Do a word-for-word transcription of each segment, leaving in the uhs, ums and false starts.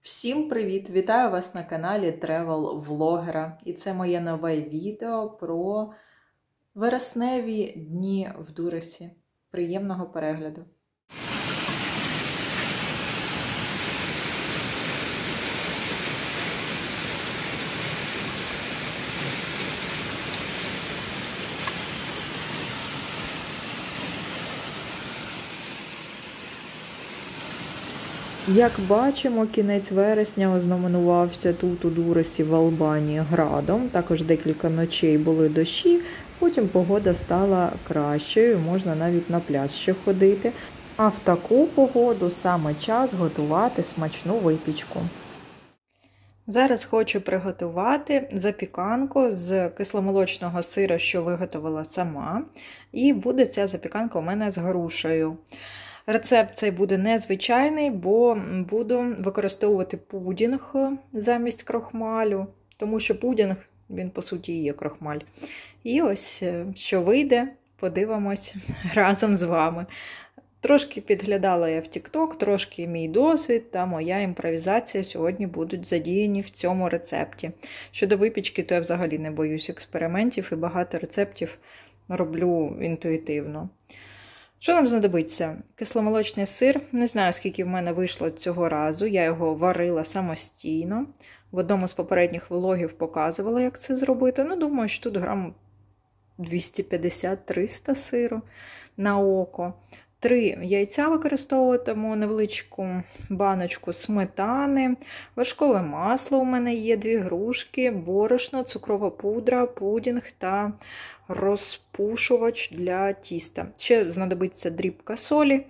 Всім привіт! Вітаю вас на каналі Travel Vlogger. І це моє нове відео про вересневі дні в Дурресі. Приємного перегляду! Як бачимо, кінець вересня ознаменувався тут у Дурресі в Албанії градом. Також декілька ночей були дощі, потім погода стала кращою, можна навіть на пляж ще ходити. А в таку погоду саме час готувати смачну випічку. Зараз хочу приготувати запіканку з кисломолочного сиру, що виготовила сама. І буде ця запіканка у мене з грушею. Рецепт цей буде незвичайний, бо буду використовувати пудінг замість крохмалю, тому що пудінг, він по суті є крохмаль. І ось, що вийде, подивимось разом з вами. Трошки підглядала я в тік-ток, трошки мій досвід та моя імпровізація сьогодні будуть задіяні в цьому рецепті. Щодо випічки, то я взагалі не боюсь експериментів і багато рецептів роблю інтуїтивно. Що нам знадобиться? Кисломолочний сир. Не знаю, скільки в мене вийшло цього разу. Я його варила самостійно. В одному з попередніх влогів показувала, як це зробити. Ну, думаю, що тут грам двісті п'ятдесят - триста сиру на око. Три яйця використовуватиму, невеличку баночку сметани, вершкове масло у мене є, дві грушки, борошно, цукрова пудра, пудінг та розпушувач для тіста. Ще знадобиться дрібка солі,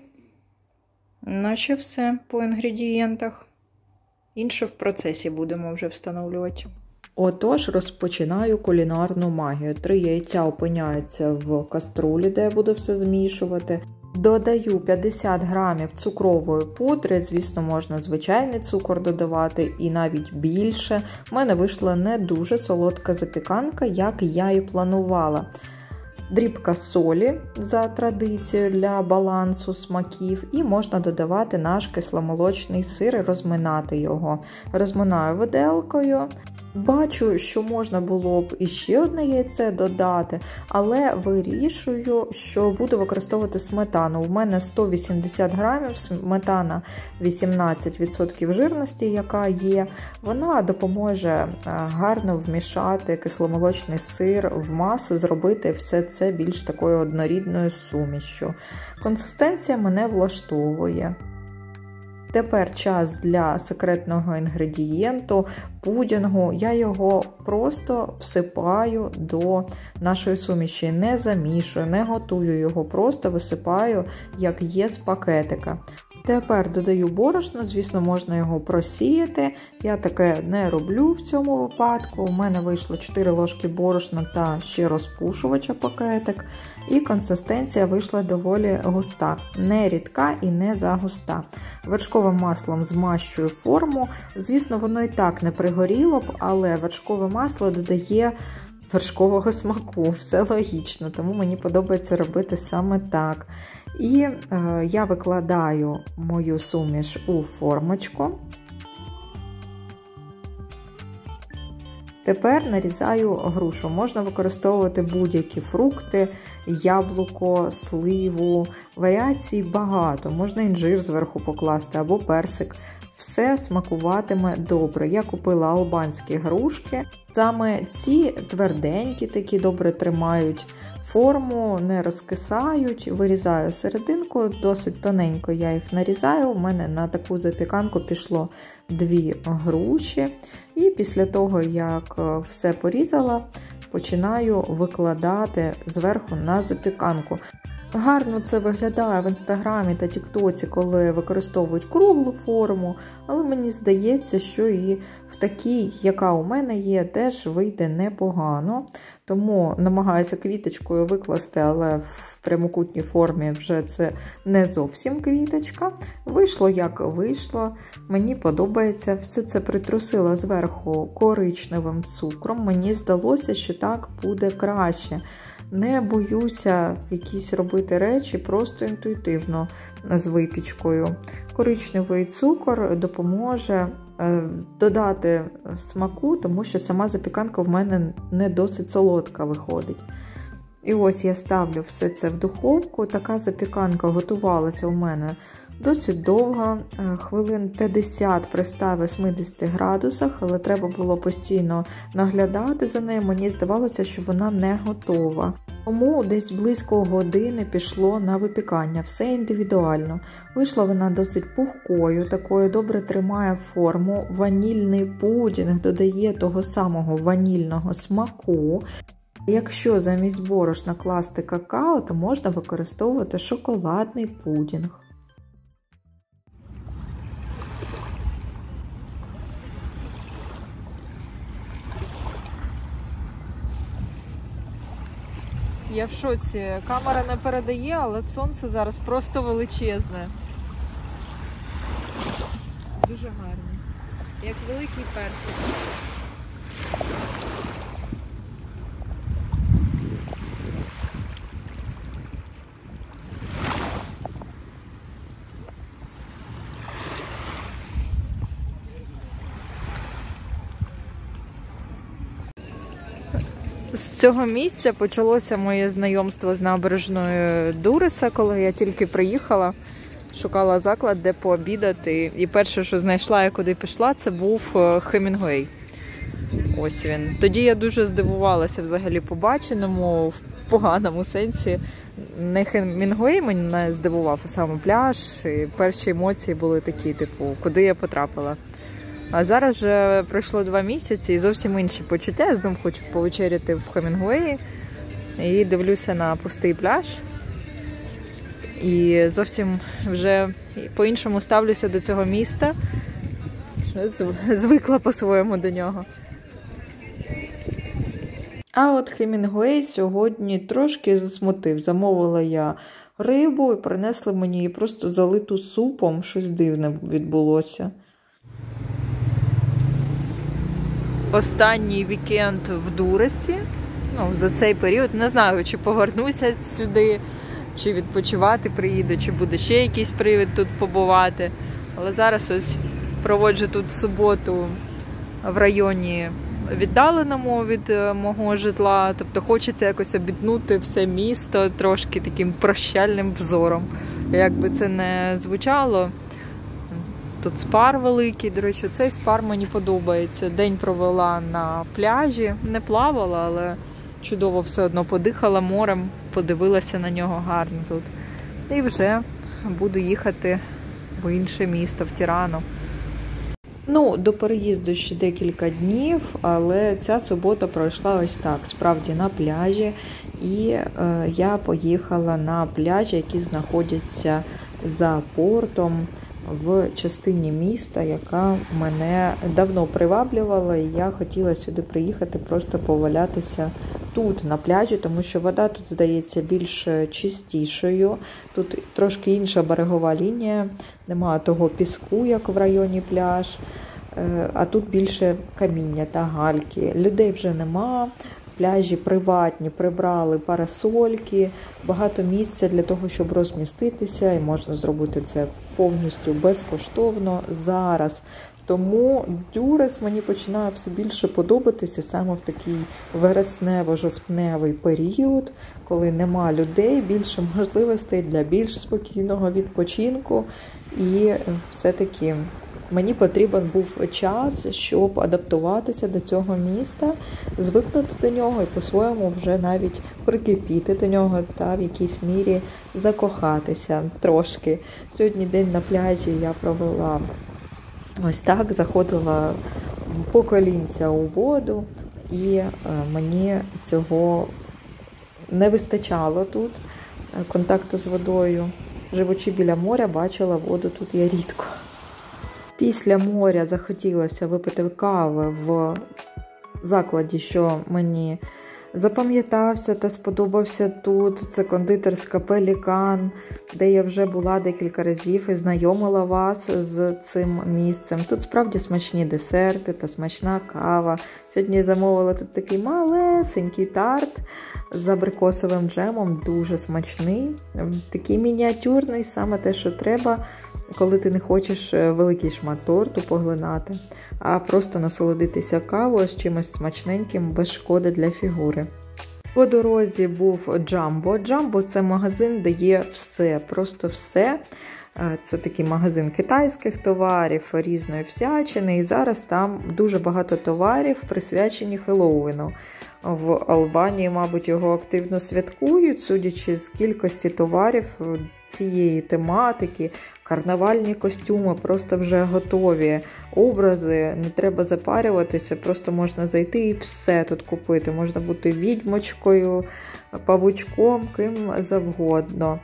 наче все по інгредієнтах. Інше в процесі будемо вже встановлювати. Отож, розпочинаю кулінарну магію. Три яйця опиняються в каструлі, де я буду все змішувати. Додаю п'ятдесят грамів цукрової пудри, звісно, можна звичайний цукор додавати і навіть більше. У мене вийшла не дуже солодка запіканка, як я і планувала. Дрібка солі за традицією для балансу смаків, і можна додавати наш кисломолочний сир і розминати його. Розминаю виделкою. Бачу, що можна було б іще одне яйце додати, але вирішую, що буду використовувати сметану. У мене сто вісімдесят грамів, сметана вісімнадцять відсотків жирності, яка є. Вона допоможе гарно вмішати кисломолочний сир в масу, зробити все це більш такою однорідною сумішю. Консистенція мене влаштовує. Тепер час для секретного інгредієнту – пудінгу. Я його просто всипаю до нашої суміші, не замішую, не готую його, просто висипаю, як є з пакетика. Тепер додаю борошно, звісно, можна його просіяти. Я таке не роблю в цьому випадку. У мене вийшло чотири ложки борошна та ще розпушувача пакетик. І консистенція вийшла доволі густа. Не рідка і не загуста. Вершковим маслом змащую форму. Звісно, воно і так не пригоріло б, але вершкове масло додає вершкового смаку. Все логічно, тому мені подобається робити саме так. І е, я викладаю мою суміш у формочку. Тепер нарізаю грушу. Можна використовувати будь-які фрукти, яблуко, сливу, варіацій багато. Можна інжир зверху покласти або персик. Все смакуватиме добре. Я купила албанські грушки. Саме ці тверденькі, такі добре тримають форму, не розкисають. Вирізаю серединку, досить тоненько я їх нарізаю. У мене на таку запіканку пішло дві груші. І після того, як все порізала, починаю викладати зверху на запіканку. Гарно це виглядає в інстаграмі та тіктоці, коли використовують круглу форму, але мені здається, що і в такій, яка у мене є, теж вийде непогано. Тому намагаюся квіточкою викласти, але в прямокутній формі вже це не зовсім квіточка. Вийшло як вийшло, мені подобається. Все це притрусила зверху коричневим цукром, мені здалося, що так буде краще. Не боюся якісь робити речі просто інтуїтивно з випічкою. Коричневий цукор допоможе додати смаку, тому що сама запіканка в мене не досить солодка виходить. І ось я ставлю все це в духовку. Така запіканка готувалася у мене досить довго, хвилин п'ятдесят при ста вісімдесят градусах, але треба було постійно наглядати за нею. Мені здавалося, що вона не готова. Тому десь близько години пішло на випікання, все індивідуально. Вийшла вона досить пухкою, такою добре тримає форму. Ванільний пудінг додає того самого ванільного смаку. Якщо замість борошна класти какао, то можна використовувати шоколадний пудінг. Я в шоці. Камера не передає, але сонце зараз просто величезне. Дуже гарно. Як великий персик. З цього місця почалося моє знайомство з набережною Дуреса, коли я тільки приїхала, шукала заклад, де пообідати. І перше, що знайшла і куди пішла, це був Хемінгуей. Ось він. Тоді я дуже здивувалася взагалі побаченому, в поганому сенсі. Не Хемінгуей мене здивував, а саме пляж. І перші емоції були такі, типу, куди я потрапила. А зараз вже пройшло два місяці і зовсім інші почуття. Я знову хочу повечеряти в Хемінгуеї і дивлюся на пустий пляж. І зовсім вже по-іншому ставлюся до цього міста. Звикла по-своєму до нього. А от Хемінгуей сьогодні трошки засмутив. Замовила я рибу і принесли мені її просто залиту супом. Щось дивне відбулося. Останній вікенд в Дуресі, ну, за цей період, не знаю, чи повернуся сюди, чи відпочивати приїду, чи буде ще якийсь привід тут побувати. Але зараз ось проводжу тут суботу в районі віддаленому від мого житла, тобто хочеться якось обітнути все місто трошки таким прощальним взором. Як би це не звучало. Тут спар великий, до речі, цей спар мені подобається. День провела на пляжі, не плавала, але чудово все одно подихала морем, подивилася на нього гарно тут. І вже буду їхати в інше місто, в Тірану. Ну, до переїзду ще декілька днів, але ця субота пройшла ось так, справді на пляжі. І е, я поїхала на пляжі, які знаходяться за портом, в частині міста, яка мене давно приваблювала, і я хотіла сюди приїхати, просто повалятися тут, на пляжі, тому що вода тут, здається, більш чистішою. Тут трошки інша берегова лінія, немає того піску, як в районі пляж, а тут більше каміння та гальки. Людей вже нема. Пляжі приватні, прибрали парасольки, багато місця для того, щоб розміститися, і можна зробити це повністю безкоштовно зараз. Тому Дюрес мені починає все більше подобатися саме в такий вереснево-жовтневий період, коли нема людей, більше можливостей для більш спокійного відпочинку. І все-таки мені потрібен був час, щоб адаптуватися до цього міста, звикнути до нього і по-своєму вже навіть прикипіти до нього та в якійсь мірі закохатися трошки. Сьогодні день на пляжі я провела ось так, заходила по колінця у воду, і мені цього не вистачало тут, контакту з водою. Живучи біля моря, бачила воду тут я рідко. Після моря захотілося випити кави в закладі, що мені запам'ятався та сподобався тут. Це кондитерська Пелікан, де я вже була декілька разів і знайомила вас з цим місцем. Тут справді смачні десерти та смачна кава. Сьогодні я замовила тут такий малесенький тарт з абрикосовим джемом, дуже смачний. Такий мініатюрний, саме те, що треба. коли ти не хочеш великий шмат торту поглинати, а просто насолодитися кавою з чимось смачненьким, без шкоди для фігури. По дорозі був Джамбо. Джамбо – це магазин, де є все, просто все. Це такий магазин китайських товарів, різної всячини. І зараз там дуже багато товарів, присвячені Хеллоуіну. В Албанії, мабуть, його активно святкують, судячи з кількості товарів цієї тематики. Карнавальні костюми просто вже готові, образи, не треба запарюватися, просто можна зайти і все тут купити. Можна бути відьмочкою, павучком, ким завгодно.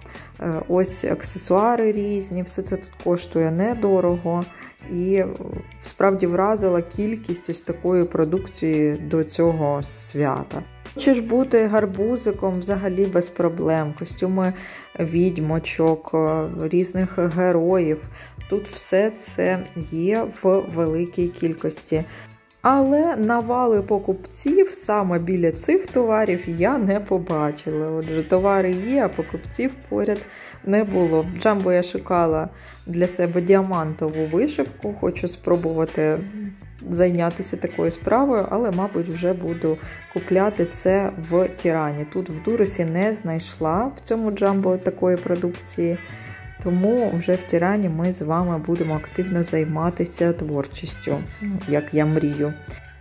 Ось аксесуари різні, все це тут коштує недорого. І справді вразила кількість ось такої продукції до цього свята. Хочеш бути гарбузиком взагалі без проблем. Костюми відьмочок, різних героїв. Тут все це є в великій кількості. Але навали покупців саме біля цих товарів я не побачила. Отже, товари є, а покупців поряд не було. В Джамбо я шукала для себе діамантову вишивку, хочу спробувати зайнятися такою справою, але, мабуть, вже буду купляти це в Тірані. Тут в Дуросі не знайшла в цьому Джамбо такої продукції, тому вже в Тірані ми з вами будемо активно займатися творчістю, як я мрію.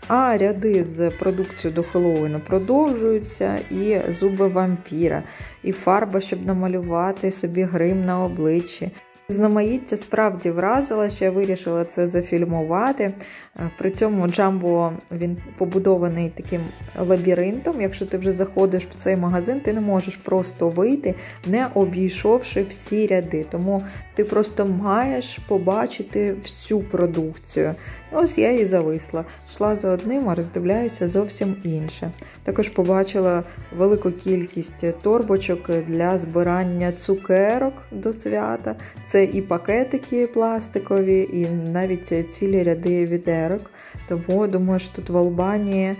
А ряди з продукцією до Хеллоуіну продовжуються, і зуби вампіра, і фарба, щоб намалювати собі грим на обличчі. Знаманіття справді вразила, що я вирішила це зафільмувати. При цьому Джамбо, він побудований таким лабіринтом. Якщо ти вже заходиш в цей магазин, ти не можеш просто вийти, не обійшовши всі ряди. Тому ти просто маєш побачити всю продукцію. Ось я і зависла. Йшла за одним, а роздивляюся зовсім інше. Також побачила велику кількість торбочок для збирання цукерок до свята. Це і пакетики пластикові, і навіть цілі ряди відерок. Тому, думаю, що тут в Албанії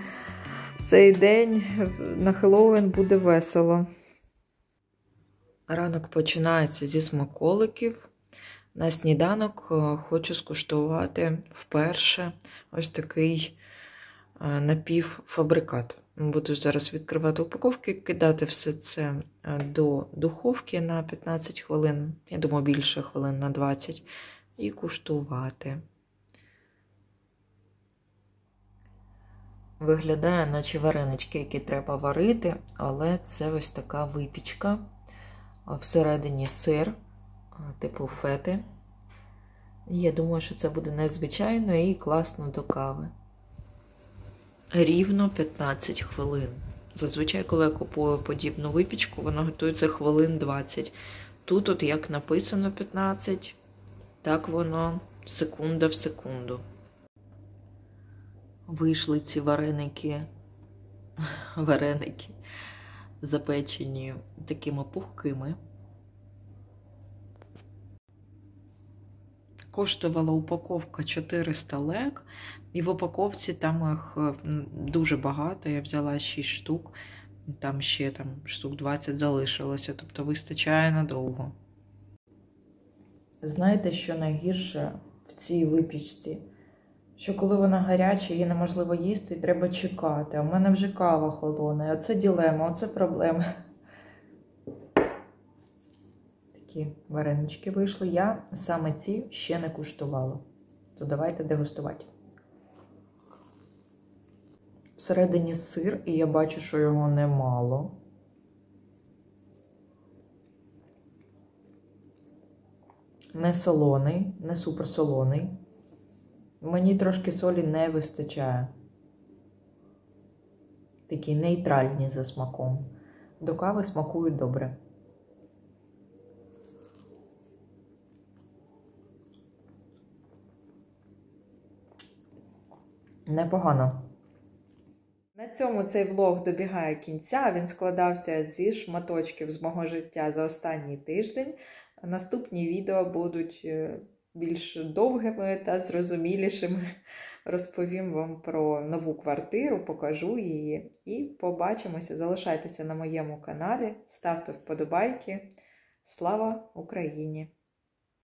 в цей день на Хеллоуін буде весело. Ранок починається зі смаколиків. На сніданок хочу скуштувати вперше ось такий напівфабрикат. Буду зараз відкривати упаковки, кидати все це до духовки на п'ятнадцять хвилин, я думаю, більше хвилин на двадцять, і куштувати. Виглядає, наче варенички, які треба варити, але це ось така випічка. Всередині сир, типу фети. Я думаю, що це буде незвичайно і класно до кави. Рівно п'ятнадцять хвилин. Зазвичай, коли я купую подібну випічку, вона готується хвилин двадцять. Тут, от як написано п'ятнадцять, так воно секунда в секунду. Вийшли ці вареники, вареники запечені такими пухкими. Коштувала упаковка чотириста лек, і в упаковці там їх дуже багато, я взяла шість штук, там ще там, штук двадцять залишилося, тобто вистачає надовго. Знаєте, що найгірше в цій випічці? Що коли вона гаряча, її неможливо їсти і треба чекати, а в мене вже кава холодна, а це дилема, оце проблема. Такі варенички вийшли. Я саме ці ще не куштувала. То давайте дегустувати. Всередині сир, і я бачу, що його немало. Не солоний, не суперсолоний. Мені трошки солі не вистачає. Такі нейтральні за смаком. До кави смакують добре. Непогано. На цьому цей влог добігає кінця. Він складався зі шматочків з мого життя за останній тиждень. Наступні відео будуть більш довгими та зрозумілішими. Розповім вам про нову квартиру, покажу її і побачимося. Залишайтеся на моєму каналі, ставте вподобайки. Слава Україні!